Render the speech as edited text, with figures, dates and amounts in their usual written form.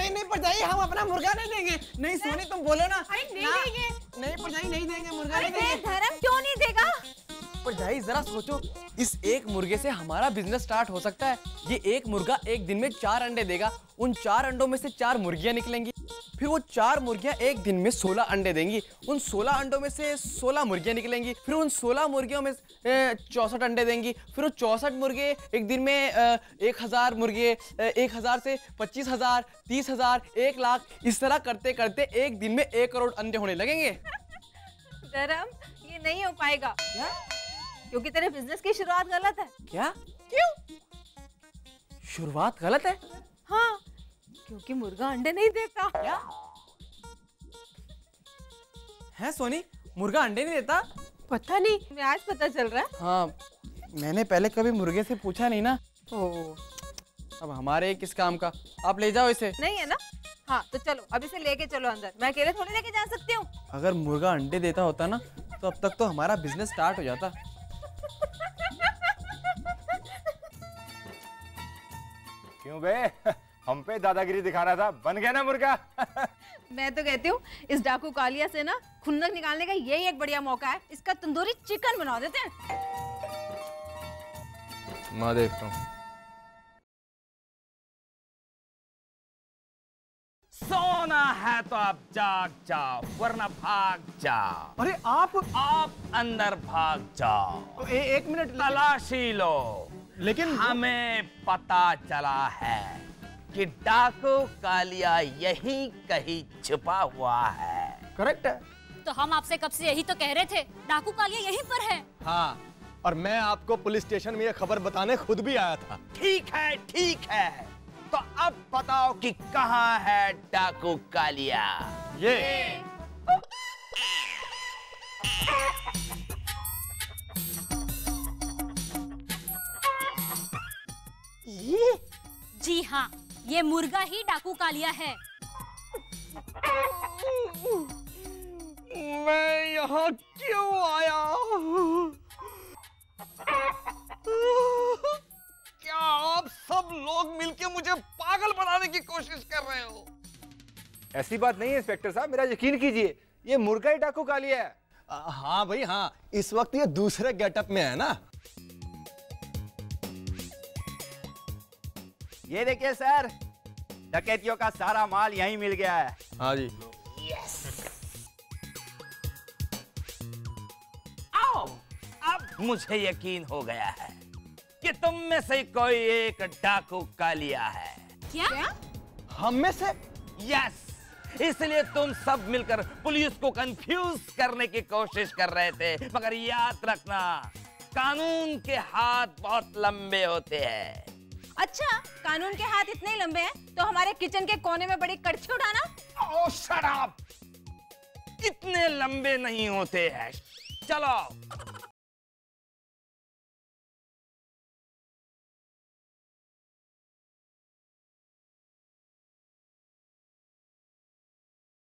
नहीं नहीं परजाई, हम अपना मुर्गा नहीं देंगे। नहीं सोनी तुम बोलो ना। अरे नहीं देंगे। नहीं परजाई नहीं देंगे, मुर्गा नहीं देंगे। धर्म क्यों नहीं देगा? परजाई जरा सोचो, इस एक मुर्गे से हमारा बिजनेस स्टार्ट हो सकता है। ये एक मुर्गा एक दिन में 4 अंडे देगा, उन 4 अंडों में से 4 मुर्गियां निकलेंगी, फिर वो 4 मुर्गियां एक दिन में 16 अंडे देंगी, उन 16 अंडों में से 16 मुर्गियां निकलेंगी, फिर उन 16 मुर्गियों में 64 अंडे देंगी, फिर वो 64 मुर्गे एक दिन में 1000 मुर्गे, 1000 से 25,000, 30,000, 1 लाख, इस तरह करते करते एक दिन में 1 करोड़ अंडे होने लगेंगे। धर्म ये नहीं हो पाएगा। क्या? क्योंकि तेरे बिजनेस की शुरुआत गलत है। क्या? क्यों? शुरुआत गलत है? हाँ, क्योंकि मुर्गा अंडे नहीं देता। क्या है सोनी, मुर्गा अंडे नहीं देता? पता नहीं, मैं आज पता चल रहा है। हाँ, मैंने पहले कभी मुर्गे से पूछा नहीं ना। ओह, अब हमारे किस काम का, आप ले जाओ इसे। नहीं है ना? हाँ तो चलो, अब इसे लेके चलो अंदर। मैं अकेले थोड़ी लेके जा सकती हूँ। अगर मुर्गा अंडे देता होता ना तो अब तक तो हमारा बिजनेस स्टार्ट हो जाता। क्यों बे, हम पे दादागिरी दिखा रहा था, बन गया ना मुर्गा। मैं तो कहती हूँ इस डाकू कालिया से ना खुन्नक निकालने का यही एक बढ़िया मौका है। इसका तंदूरी चिकन बना देते हैं। मैं देखता हूँ। सोना है तो आप जाग जाओ, वरना भाग जाओ। अरे आप अंदर भाग जाओ। एक मिनट, तलाशी लो। लेकिन हमें पता चला है कि डाकू कालिया यहीं कहीं छुपा हुआ है। करेक्ट है। तो हम आपसे कब से यही तो कह रहे थे, डाकू कालिया यहीं पर है। हाँ, और मैं आपको पुलिस स्टेशन में ये खबर बताने खुद भी आया था। ठीक है, ठीक है, तो अब बताओ कि कहाँ है डाकू कालिया? ये जी हाँ, ये मुर्गा ही डाकू कालिया है। मैं यहाँ क्यों आया? क्या आप सब लोग मिलके मुझे पागल बनाने की कोशिश कर रहे हो? ऐसी बात नहीं है इंस्पेक्टर साहब, मेरा यकीन कीजिए, ये मुर्गा ही डाकू कालिया है। हाँ भाई हाँ, इस वक्त ये दूसरे गेटअप में है ना। ये देखिए सर, डकैतियों का सारा माल यहीं मिल गया है। हाँ जी। आओ, अब मुझे यकीन हो गया है कि तुम में से कोई एक डाकू कालिया है। क्या? हम में से? यस, इसलिए तुम सब मिलकर पुलिस को कंफ्यूज करने की कोशिश कर रहे थे, मगर याद रखना, कानून के हाथ बहुत लंबे होते हैं। अच्छा, कानून के हाथ इतने ही लंबे हैं तो हमारे किचन के कोने में बड़ी कड़छी उठाना। ओह शट अप, इतने लंबे नहीं होते हैं। चलो